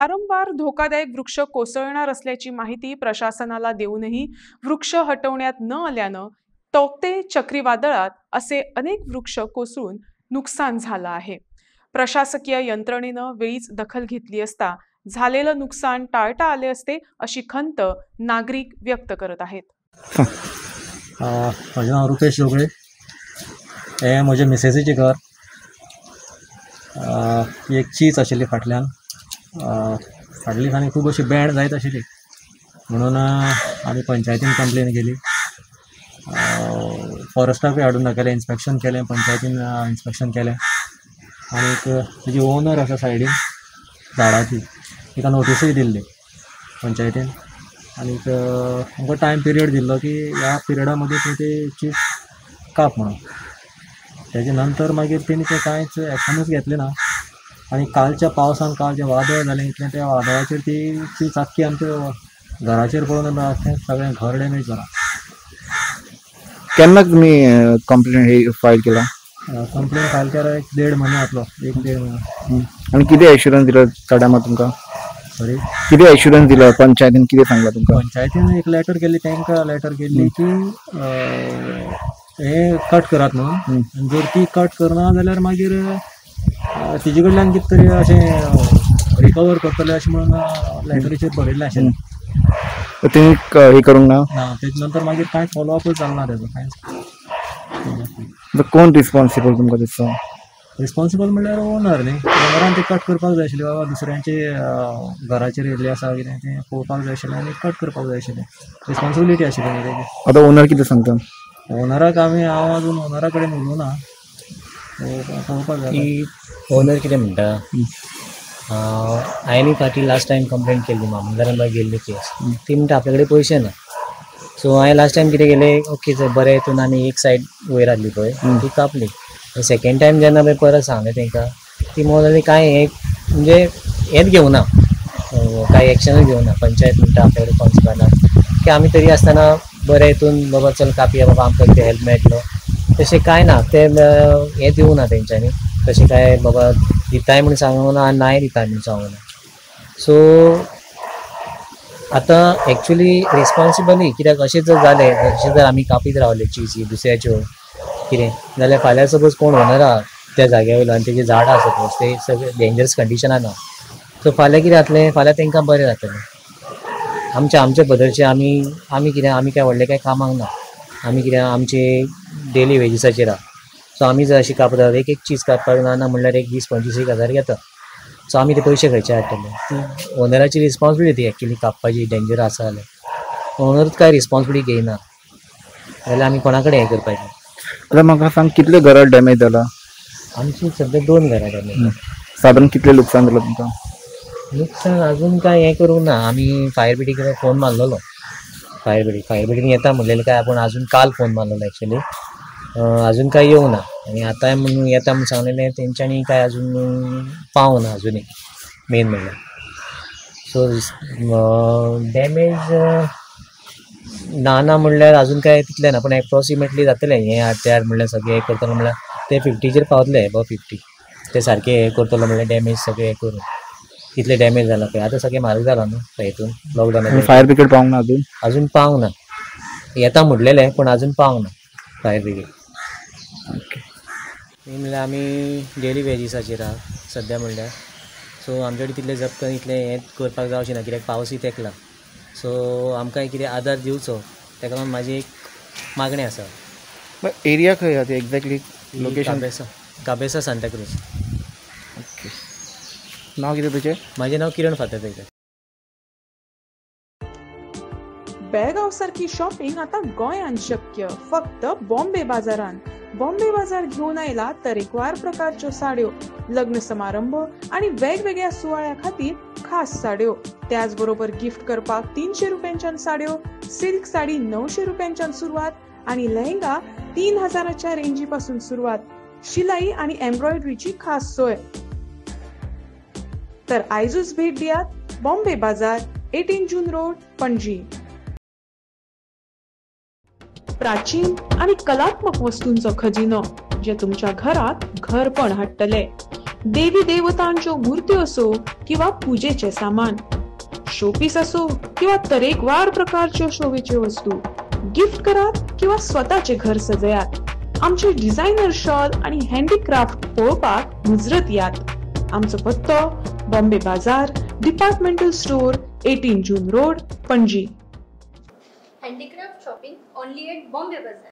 वारंवार धोकादायक वृक्ष कोसळणार असल्याची माहिती प्रशासनाला देऊनही वृक्ष हटवण्यात न आल्यानं तौक्ते चक्रीवादळात असे अनेक वृक्ष कोसळून नुकसान झालं आहे. प्रशासकीय यंत्रणेनं वेळीच दखल घेतली असता झालेलं नुकसान टाळता आले असते अशी खंत नागरिक व्यक्त करत आहेत. म्हजें नांव रुपेश जोगळे. हें म्हजे मिसेसीचें घर. एक चीज आशिल्ली फाटल्यान. फाटली दिसांनी खूब अशी बँड जायत आशिल्ली म्हणून आमी पंचायतीन कंप्लेन केली. फॉरेस्टाकूय हाडून दाखयलें, इन्स्पेक्शन केलें, पंचायतीन इन्स्पेक्शन केलें. आनीक तेजी ओनर आसा सायडीन झाडाची, तिका नोटीसूय दिल्ली पंचायतीन. आनीक आमकां टायम पिरियड दिल्लो की ह्या पिरियडा मदीं तूं ती चीज काप म्हणून. तेजे नंतर मागीर तेणी तें कांयच एक्शनूच घेतलें ना. आनी कालच्या पावसान काल जें वादळ जालें इतलें, त्या वादळाचेर ती चीज आख्खी आमच्या घराचेर पळोवन आख्खें सगळें घर डॅमेज जालां. केन्ना तुमी कंप्लेन ही फायल केला? कंप्लेन फायल केला एक 1.5 म्हयनो जातलो. 1-1.5 म्हयनो. आनी कितें एश्युरन्स दिलो त्या टायमार तुमकां? सॉरी, कितें एश्युरन्स दिलो पंचायतीन? कितें सांगलां तुमकां? पंचायतीन एक लेटर केल्ली, तांकां लेटर केल्ली की हे कट करात म्हणून. आनी जर ती कट करना जाल्यार मागीर तिजे कडल्यान कितें तरी अशें रिकवर करतले अशें म्हणून लेटरीचेर बरयल्लें आशिल्लें. तुमी हे करूंक ना? ना, तेजे नंतर मागीर कांय फॉलोअपच जालो ना तेजो कांयच. कोण रिस्पॉन्सिबल तुमकां दिसता? रिस्पॉन्सिबल म्हणल्यार ओनर न्ही. ओनरान ते कट करपाक जाय आशिल्ले. बाबा दुसऱ्यांचे घराचेर येयल्ले आसा कितें तें पळोवपाक जाय आशिल्लें आनी कट करपाक जाय आशिल्लें. रिस्पॉन्सिबिलिटी आशिल्ली न्ही तेजी. आतां ओनर कितें सांगता? ओनराक हांव अजून ओनरा कडेन उलोवना. पळोवपाक जाय. ओनर कितें म्हणटा, हांवें फाटीं लास्ट टायम कंप्लेन केल्ली, मामलेदारान बाय गेल्ली केस. ती म्हणटा आपल्या कडेन पयशे ना. सो हांवें लास्ट टायम कितें केलें, ओके चल बरें हितून आनी एक सायड वयर आहली पळय ती कापली. सेकेंड टायम जेन्ना पळय परत सांगलें तांकां, ती मोलांनी कांय हें म्हणजे हेंच घेवना, कांय एक्शनूच घेवना. पंचायत म्हणटा आपल्या कडेन फंड्स ना की आमी तरी आसतना बरें हितून बाबा चल कापया बाबा आमकां कितें हेल्प मेळटलो. तशें कांय ना. ते हें दिवं ना तेंच्यांनी. तशें काय बाबा दिताय म्हूण सांगूंक ना आनी नाय दिताय म्हूण सांगूंक ना. सो आतां एक्चुली रिस्पॉन्सिबली कित्याक अशें जर जालें, अशें जर आमी कापीत रावले चीज दुसऱ्याच्यो कितें जाल्यार फाल्यां सपोज कोण ओनर आहा त्या जाग्या वयलो आनी तेजी झाडां सपोज ते सगळे डेंजरस कंडिशनान आहा, सो फाल्यां कितें जातलें, फाल्यां तांकां बरें जातलें. आमचे बदलचे आमी कितें, आमी काय व्हडले काय कामाक ना. आमी कितें आमचे डेली वेजीसाचेर आहा. सो आमी जर अशी कापतात, एक चीज कापपाक ना म्हणल्यार एक 20-25 हजार घेता. सो आमी ते पयशे खंयचे हाडटले? ती ओनराची रिस्पॉन्सिबिलिटी एक्चुली कापपाची, डेंजर आसा जाल्यार. ओनरूच काय रिस्पॉन्सिबिलिटी घेयना जाल्यार आमी कोणा कडेन हें करपाचें? आतां म्हाका सांग, कितले घरां डॅमेज जाला? आमची सद्या 2 घरां डॅमेज. साधारण कितले लुकसाण जालां तुमकां? लुकसाण अजून काय हें करूंक ना. आमी फायर ब्रिगेडीक फोन मारलेलो. फायर ब्रिगेडीन येता म्हणलेलें काय, पूण अजून काल फोन मारलेलो एक्चुली. अजून काय येवं ना. आनी आतां म्हणून येता म्हूण सांगलेलें, तेंच्यांनी काय अजून पावूंक ना अजुनूय मेन म्हणल्यार. सो डॅमेज ना म्हणल्यार अजून काय तितलें ना, पूण एप्रॉक्सिमेटली जातलें. हें हाड ते हाड म्हणल्यार सगळें हें करतलो म्हणल्यार ते 50चेर पावतले. अबव 50 ते सारकें हें करतलो म्हणल्यार डॅमेज सगळें हें करून. कितले डॅमेज जाला पळय. आतां सगळें म्हारग जाला न्हू हितून लॉकडावनान. फायर ब्रिगेड पावूंक ना अजून पावूंक ना. येता म्हटलेलें पूण अजून पावूंक ना फायर ब्रिगेड. म्हणल्यार आमी डेली वेजीसाचेर आहा सद्या म्हणल्यार. सो आमचे कडेन तितलें जप्त इतलें हें करपाक जावचें ना कित्याक पावसूय तेंकला. सो आमकां कितें आदार दिवचो, ताका लागून म्हाजी एक मागणी आसा. एरिया खंय आहा एक्झॅक्टली? लोकेशन? काबेसा सांताक्रूज. ओके. नांव कितें तुजें? म्हाजें नांव किरण फातर्पेकर. बेळगांव सारखी शॉपिंग आता गोंयांत शक्य, फक्त बॉम्बे बाजारांत. बॉम्बे बाजार घेऊन आयला तरेकवार प्रकारच्यो साड्यो, लग्न समारंभ आणि वेगवेगळ्या सुवाळ्या खातीर खास साड्यो. त्याचबरोबर गिफ्ट करपाक 300 रुपयांच्यान साड्यो, सिल्क साडी 900 रुपयांच्यान सुरुवात आणि लेहंगा 3000च्या रेंजी पासून सुरुवात. शिलाई आणि एम्ब्रॉयडरीची खास सोय. तर आयजूच भेट दियात बॉम्बे बाजार, 18 जून रोड, पणजी. प्राचीन आणि कलात्मक वस्तूंचो खजिनो जे तुमच्या घरात घरपण हाडटले. देवी देवतांच्यो मूर्त्यो असो किंवा पूजेचे सामान, शोपीस असो किंवा तरेकवार प्रकारच्यो शोभेच्यो वस्तू, गिफ्ट करात किंवा स्वतःचे घर सजयात। आमचे डिझायनर शॉल आणि हँडीक्राफ्ट पळोवपाक मुजरत यात। आमचो पत्तो Bombay Bazaar, departmental store, 18 June road, Panaji. Handicraft shopping only at Bombay Bazaar.